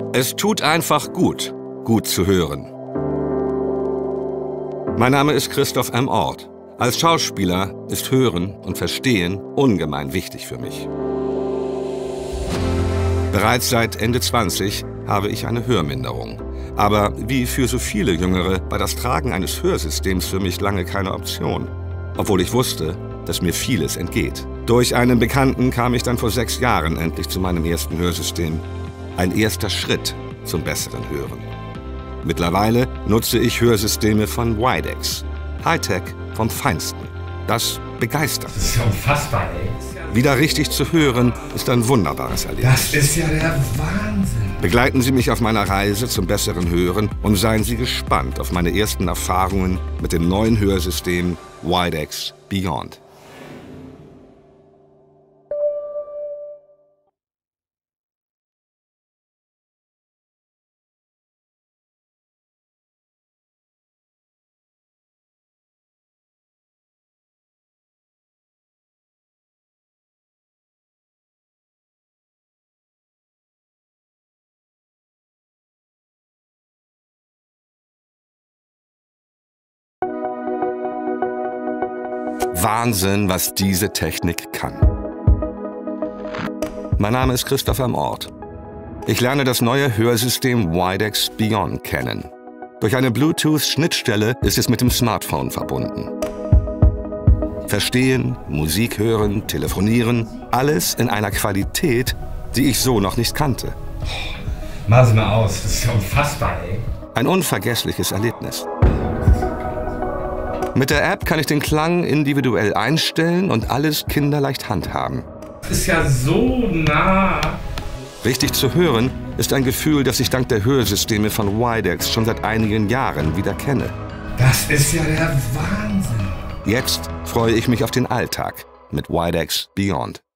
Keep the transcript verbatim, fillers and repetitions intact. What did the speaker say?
Es tut einfach gut, gut zu hören. Mein Name ist Christoph M. Orth. Als Schauspieler ist Hören und Verstehen ungemein wichtig für mich. Bereits seit Ende zwanzig habe ich eine Hörminderung. Aber wie für so viele Jüngere war das Tragen eines Hörsystems für mich lange keine Option. Obwohl ich wusste, dass mir vieles entgeht. Durch einen Bekannten kam ich dann vor sechs Jahren endlich zu meinem ersten Hörsystem. Ein erster Schritt zum besseren Hören. Mittlerweile nutze ich Hörsysteme von Widex. Hightech vom Feinsten. Das begeistert. Das ist ja unfassbar, ey. Wieder richtig zu hören, ist ein wunderbares Erlebnis. Das ist ja der Wahnsinn. Begleiten Sie mich auf meiner Reise zum besseren Hören und seien Sie gespannt auf meine ersten Erfahrungen mit dem neuen Hörsystem Widex Beyond. Wahnsinn, was diese Technik kann. Mein Name ist Christoph M. Orth. Ich lerne das neue Hörsystem Widex Beyond kennen. Durch eine Bluetooth-Schnittstelle ist es mit dem Smartphone verbunden. Verstehen, Musik hören, telefonieren, alles in einer Qualität, die ich so noch nicht kannte. Mal sie mal aus, das ist ja unfassbar, ey. Ein unvergessliches Erlebnis. Mit der App kann ich den Klang individuell einstellen und alles kinderleicht handhaben. Das ist ja so nah. Richtig zu hören ist ein Gefühl, das ich dank der Hörsysteme von Widex schon seit einigen Jahren wieder kenne. Das ist ja der Wahnsinn. Jetzt freue ich mich auf den Alltag mit Widex Beyond.